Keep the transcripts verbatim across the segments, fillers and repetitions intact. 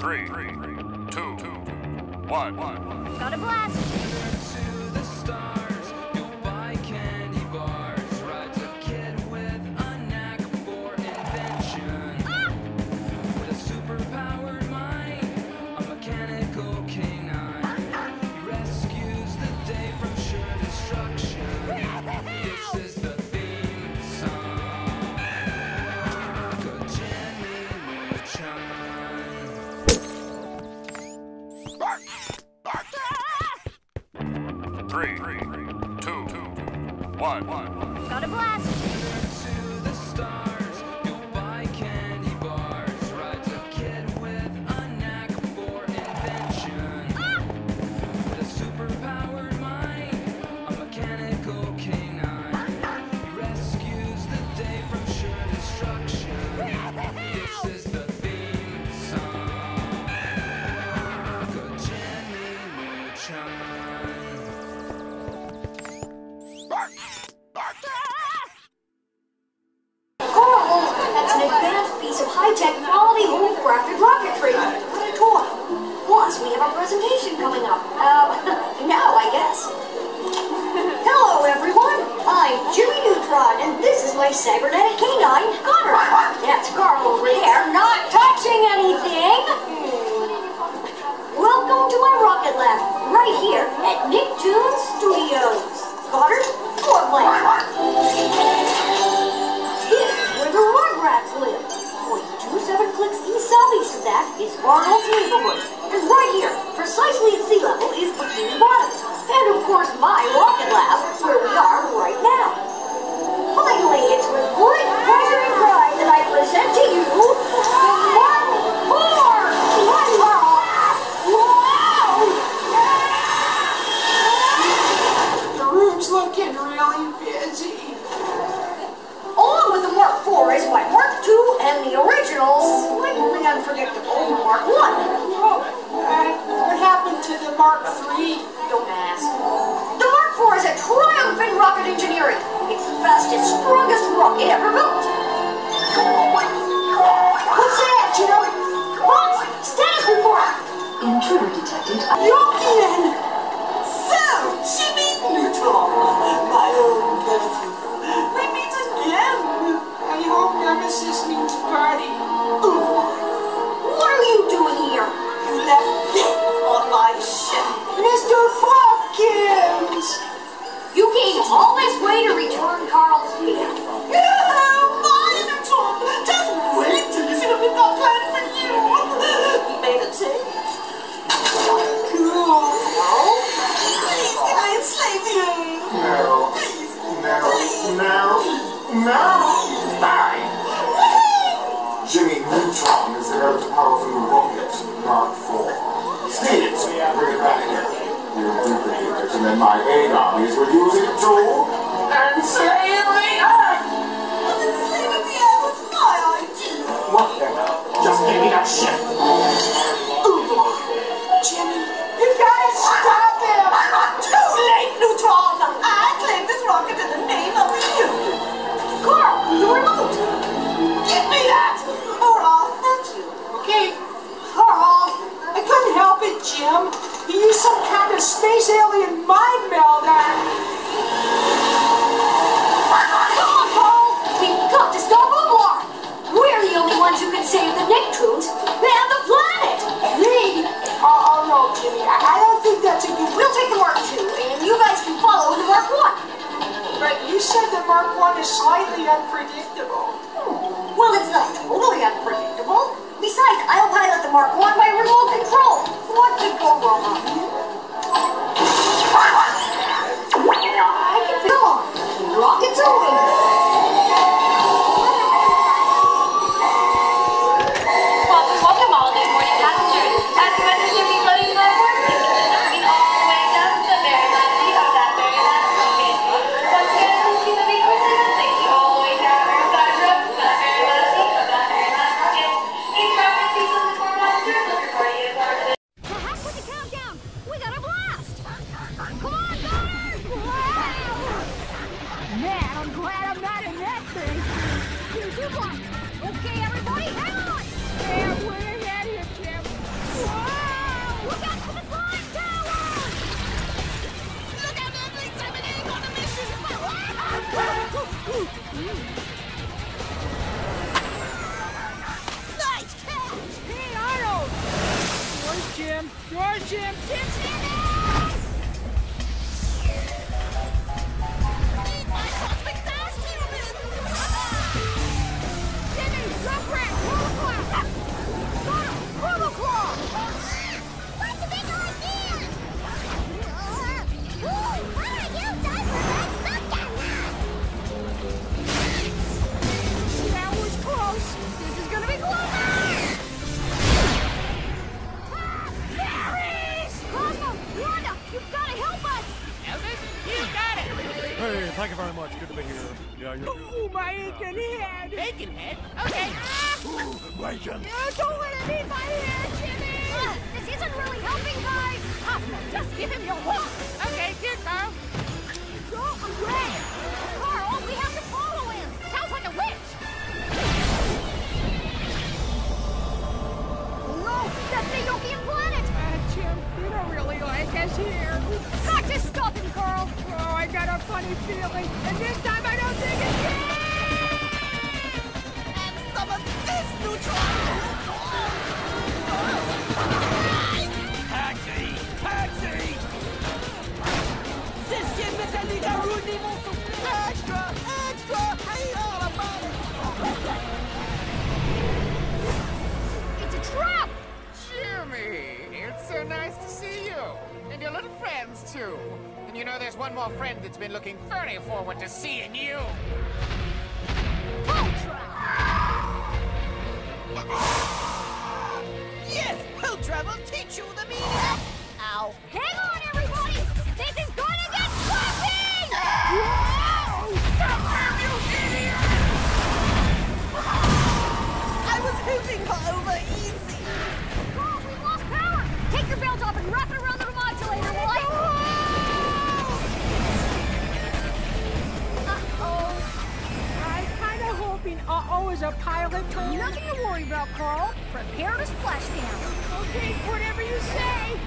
Three, two, one. Got a blast. To the stars, you'll buy candy bars. Rides a kid with a knack for invention. Ah! With a superpowered mind, a mechanical canine. He rescues the day from sure destruction. This is the theme song. Good Jimmy Neutron. Three, two, one. Got a blast. To the stars, you'll buy candy bars. Rides a kid with a knack for invention. Ah! With a superpowered mind, a mechanical canine. He rescues the day from sure destruction. This is the theme song. Good Jimmy Neutron. Coral, that's an advanced piece of high-tech quality home-crafted rocketry. What a toy. Plus, we have a presentation coming up. Uh, now, I guess. Hello, everyone. I'm Jimmy Neutron, and this is my cybernetic canine, Connor. That's Carl over there, not touching anything. Welcome to my rocket lab, right here at Nicktoons Studios. Connor, floor plan. This is where the Rugrats live. forty-two seven clicks east-southeast of that is Arnold's neighborhood. And right here, precisely at sea level, is Bikini Bottom. And of course, my rocket lab, where we are right now. Finally, it's with great pleasure and pride that I present to you the Mark four! Wow! The room's looking really busy. Along with the Mark four is my Mark two and the original, slightly unpredictable Mark one. Oh, uh, what happened to the Mark three? Don't ask. The Mark four is a triumph in rocket engineering. It's the fastest, strongest rocket ever built. What's that, Jim? Fox, status report. Intruder detected. Yokin! So, Jimmy Neutron, my own nephew. We meet again. I hope Nemesis means party. Ooh. What are you doing here? You left me on my ship. Mister Fluffkins! You came all this way to return Carl's gift. Yeah, my Neutron! Just wait till you see what we've got planned for you. We made a tape. Cool. Please, can I enslave you? No. Please. No. No. No. Die. Jimmy Neutron is the most powerful rocket, Mark four. Steal it, bring it back here. We'll duplicate it, and then my aid armies will use it too. And slay the Earth! But enslaving the air was my idea. What the hell? Just give me that shit. Jimmy, you gotta stop him! Too late, Neutron! I claim this rocket in the name of you! Carl, the remote. Give me that! Hurrah, thank you. Okay. Hurrah! I couldn't help it, Jim. You used some kind of space alien mind meld and... Come on, Carl. We've got to stop Umar. We're the only ones who can save the Nicktoons and the planet. Me? Oh, oh no, Jimmy. I, I don't think that's a good... We'll take the Mark two, and you guys can follow the Mark one. But you said the Mark one is slightly unpredictable. Well, it's not totally unpredictable. Besides, I'll pilot the Mark one by remote control. What could go wrong? I can feel on. Rockets away. Welcome, welcome all good morning passengers. As the message will be floating for our work, moving all the way down to the very last seat of that very last rocket. Once again, please keep moving quickly and safely all the way down our side road to that very last seat of that very last rocket. Each rocket seat with the four passengers will report you as far as the The heck with the countdown. We got a blast. Come on, Connor. Wow. Man, I'm glad I'm not in that thing. Here's your one. Okay, everybody, hang on. Yeah, way ahead here, Jim. Look out for the slime tower! Look out, Earthlings! I'm an egg on a mission! Nice catch! Hey, Arnold! Yours, Jim. Yours, Jim. Jim, Jim! Eat my cosmic dash, human! Jimmy, Junkrat, Robo-Claw! Sonic, Robo-Claw! What's a big idea? Ooh, what are you doing for that stuff That was close. This is gonna be close! Berries! Cosmo, Wanda, you've gotta help us! Elders, you got it! Hey, thank you very much. Good to be here. Yeah, you're Ooh, my aching head. Bacon head? Okay. Bacon. Oh, don't let him eat my head, Jimmy. Uh, this isn't really helping, guys! Cosmo, just give him your hook! Okay, here, Carl. Go away! Carl, we have to follow him! Sounds like a witch! No, that's the Ethiopian planet! Uh, Jim, you don't really like us here. Practice stopping, Carl! Oh, I got a funny feeling, and this time I don't think it's Jim! And some of this neutron! Taxi! Taxi! Cestienne métallique a ruiné mon souffle! Extra! Extra! I hate all about it! It's a trap! Jimmy, it's so nice to see you. And your little friends, too. And you know there's one more friend that's been looking very forward to seeing you. Yes! He'll travel teach you the meaning of... Ow. Hang on, everybody! This is gonna get flipping! Stop him, you idiot! I was hitting her over easy. Carl, we lost power! Take your belt off and wrap it around the modulator while I... Uh-oh. I'm kind of hoping uh-oh is a pilot term. Nothing to worry about, Carl. Prepare to splash down. Okay, whatever you say.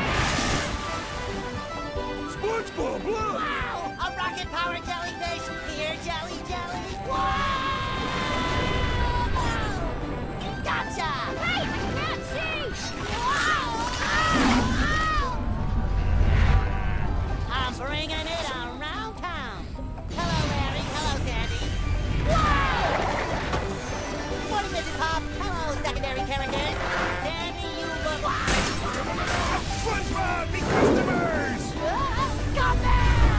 SpongeBob, look! Wow! A rocket-powered jellyfish! Here, jelly, jelly! Wow! Gotcha! Hey, I can't see! I'm bringing it around town. Hello, Larry. Hello, Sandy. Morning, Missus Pop. Hello, secondary characters. Sandy, you look... SpongeBob, be customers! Got them!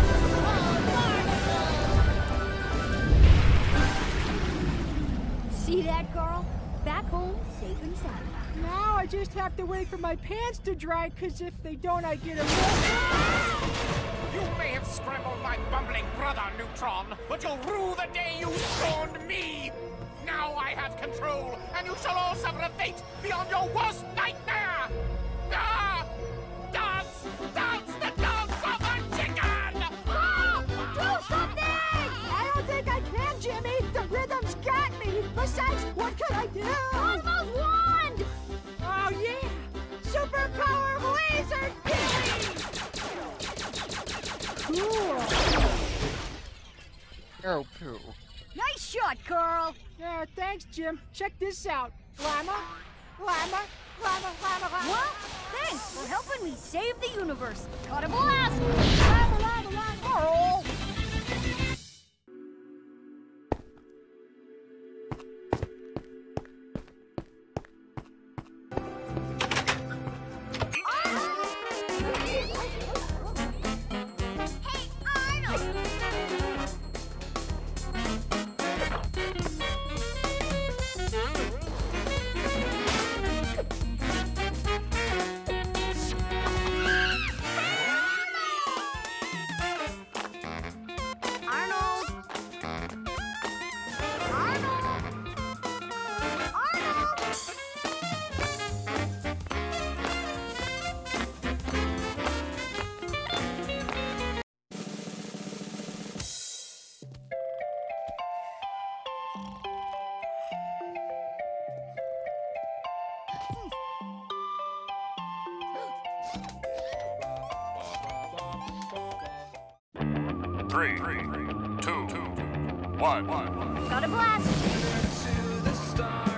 Oh, See that, Carl? Back home, safe and sound. Now I just have to wait for my pants to dry, because if they don't, I get a real... You may have scrambled my bumbling brother, Neutron, but you'll rue the day you scorned me! Now I have control, and you shall all suffer a fate beyond your worst nightmare! Ah! Dance! Dance the dance of a chicken! Ah! Do something! I don't think I can, Jimmy. The rhythm's got me. Besides, what could I do? Cosmo's wand! Oh, yeah. Superpower laser beam! Cool. Oh, poo. Nice shot, Carl! Yeah, thanks, Jim. Check this out. Llama, llama, llama, llama, llama. Well, thanks for helping me save the universe. Got a blast! Llama, llama, llama, Carl! Hey, Arnold! Three, two, one. Got a blast. to the stars.